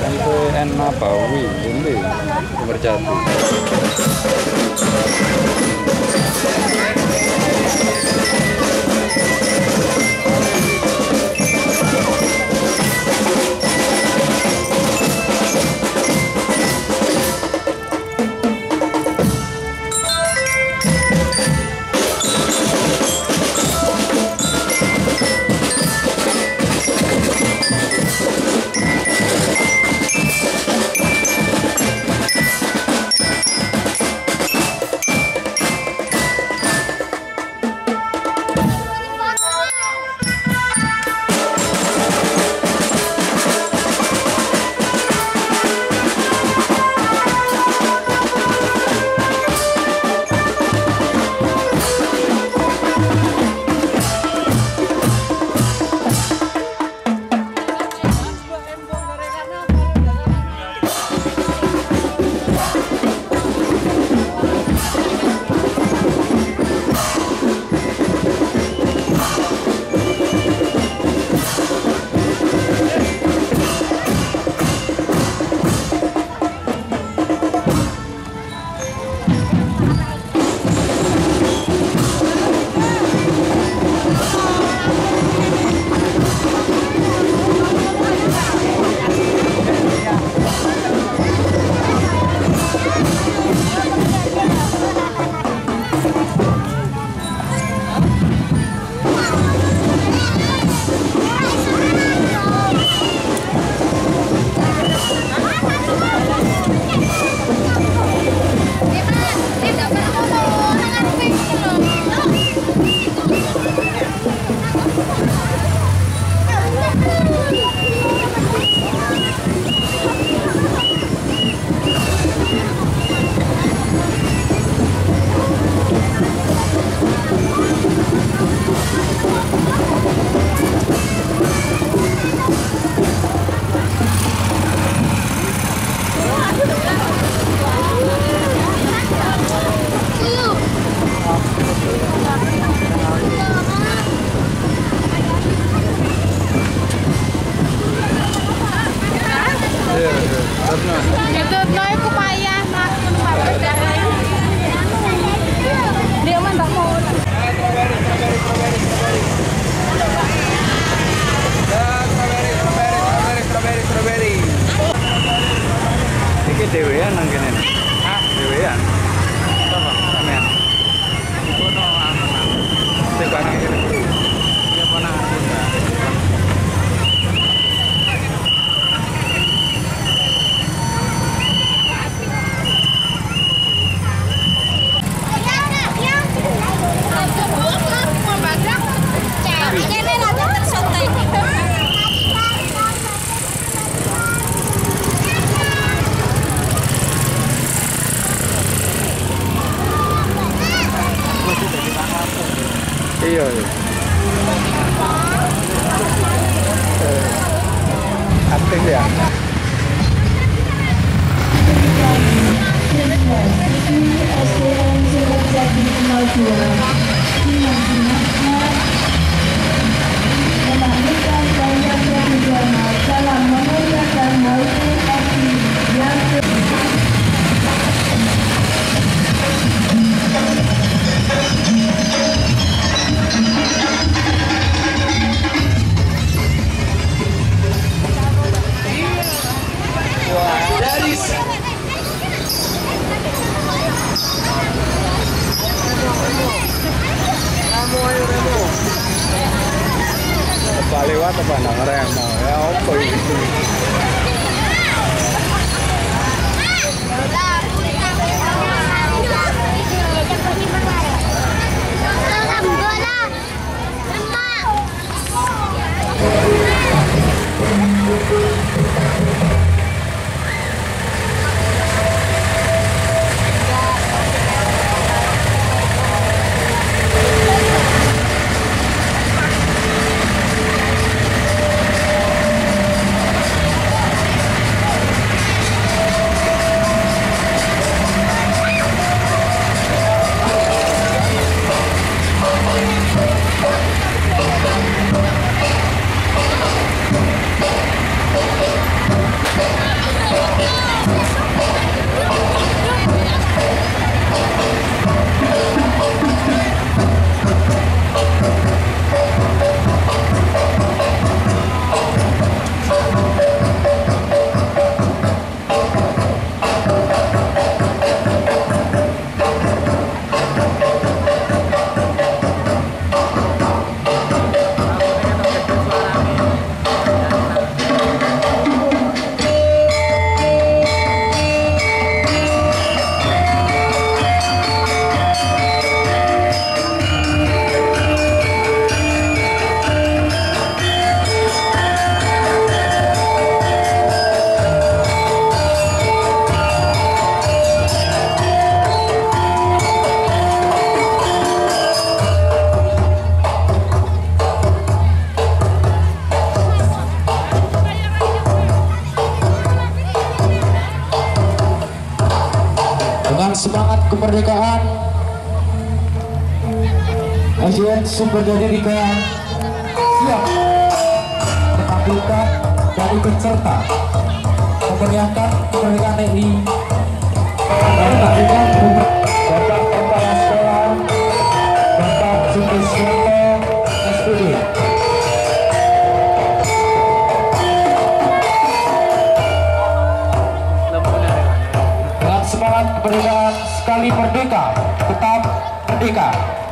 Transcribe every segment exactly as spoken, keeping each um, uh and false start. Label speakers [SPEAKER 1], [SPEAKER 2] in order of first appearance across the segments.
[SPEAKER 1] Tempe enak bawi ini Sumberjati. Dewean nang kene. Hah, dewean. Apa? Sampean. Iku no anak-anak. Sing barang kene. Ya ponakan kita. Iya, iya. Eh, aktif ya. Lewat apa nang remo ya opo iki.
[SPEAKER 2] Semangat kemerdekaan Karnaval Sumberjati Tempeh siap menampilkan dan ikut serta memeriahkan kemerdekaan R I dan menampilkan Bapak Kepala Sekolah Bapak Sumbeswanto S P D. Semangat kemerdekaan, sekali merdeka tetap merdeka.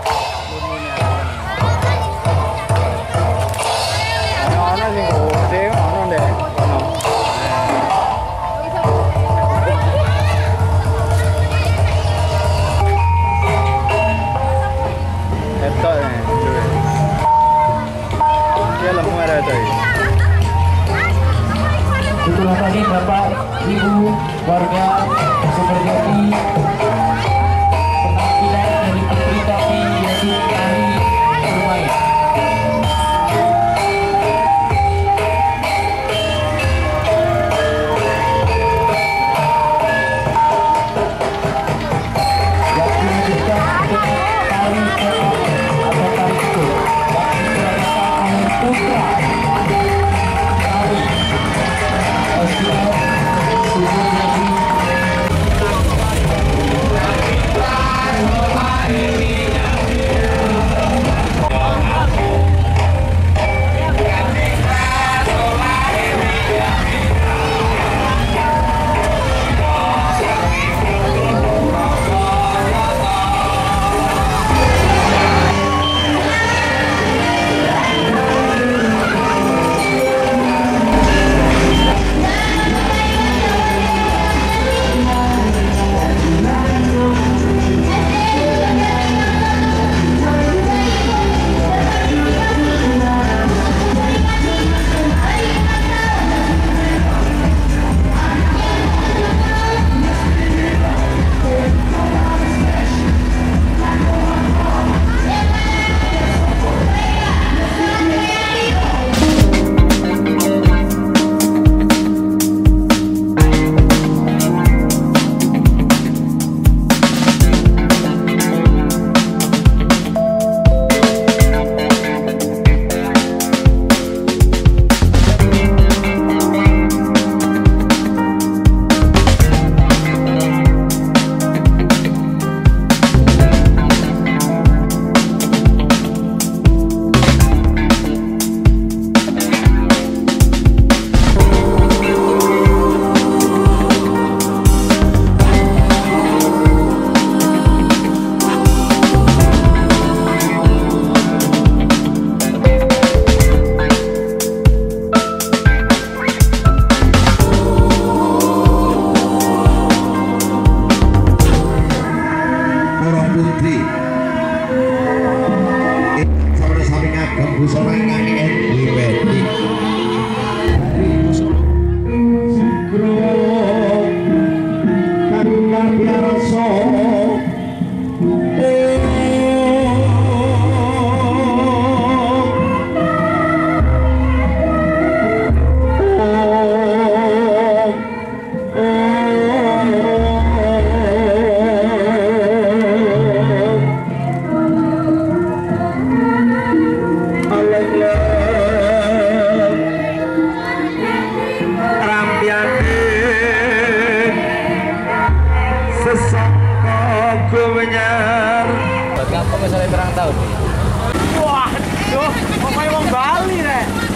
[SPEAKER 1] Ono sing gede, ono ndek. Ono. Etok ya. Dia lemu ada itu.
[SPEAKER 2] Itulah tadi Bapak Ibu warga Sumberjati, penampilan dari Putri Tapi yaitu dari Lumajang. Yang dilanjutkan untuk tari pokok atau tari itu yang diserahkan oleh putra tari S D M Sumberjati.
[SPEAKER 1] pengusaha berang tahun.
[SPEAKER 3] Waduh, pokoknya mau Bali deh.